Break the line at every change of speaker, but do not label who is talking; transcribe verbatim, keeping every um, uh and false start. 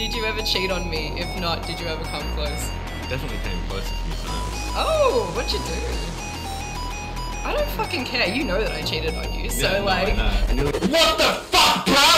Did you ever cheat on me? If not, did you ever come close?
Definitely came close a few times.
Oh, what'd you do? I don't fucking care. You know that I cheated on you, so
Yeah, no,
like...
I know. And you're like,
What the fuck, bro?